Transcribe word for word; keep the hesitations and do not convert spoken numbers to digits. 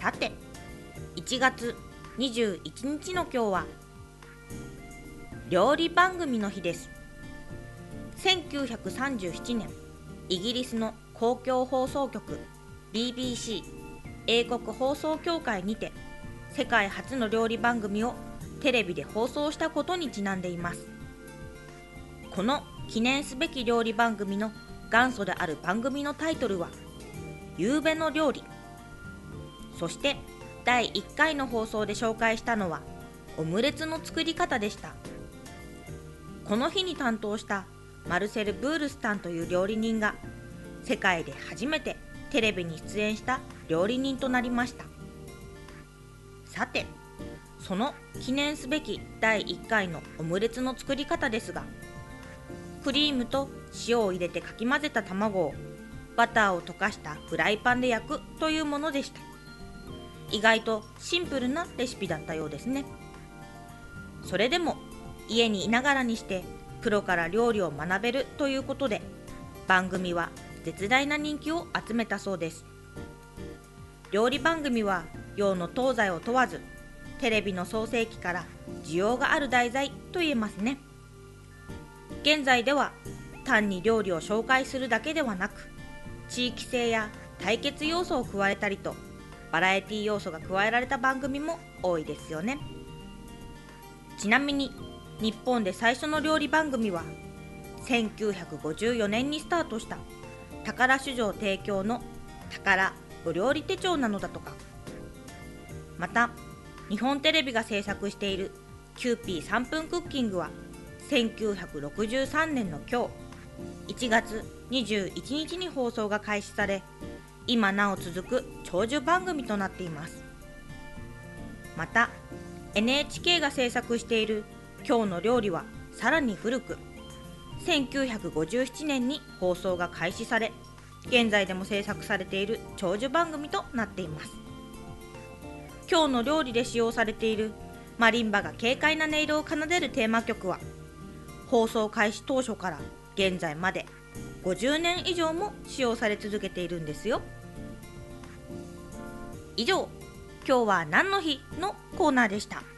さて、いちがつにじゅういちにちの今日は料理番組の日です。せんきゅうひゃくさんじゅうななねん、イギリスの公共放送局 ビービーシー 英国放送協会にて世界初の料理番組をテレビで放送したことにちなんでいます。この記念すべき料理番組の元祖である番組のタイトルは夕べの料理。そしてだいいっかいの放送で紹介したのはオムレツの作り方でした。この日に担当したマルセル・ブールスタンという料理人が世界で初めてテレビに出演した料理人となりました。さて、その記念すべきだいいっかいのオムレツの作り方ですが、クリームと塩を入れてかき混ぜた卵をバターを溶かしたフライパンで焼くというものでした。意外とシンプルなレシピだったようですね。それでも家にいながらにしてプロから料理を学べるということで、番組は絶大な人気を集めたそうです。料理番組は洋の東西を問わず、テレビの創世期から需要がある題材と言えますね。現在では単に料理を紹介するだけではなく、地域性や対決要素を加えたりとバラエティ要素が加えられた番組も多いですよね。ちなみに日本で最初の料理番組はせんきゅうひゃくごじゅうよねんにスタートした宝酒造提供の宝お料理手帳なのだとか。また日本テレビが制作しているキューピーさんぷんクッキングはせんきゅうひゃくろくじゅうさんねんの今日いちがつにじゅういちにちに放送が開始され、今なお続く長寿番組となっています。また エヌエイチケー が制作している今日の料理はさらに古く、せんきゅうひゃくごじゅうななねんに放送が開始され、現在でも制作されている長寿番組となっています。今日の料理で使用されているマリンバが軽快な音色を奏でるテーマ曲は放送開始当初から現在までごじゅうねん以上も使用され続けているんですよ。以上、今日は何の日のコーナーでした。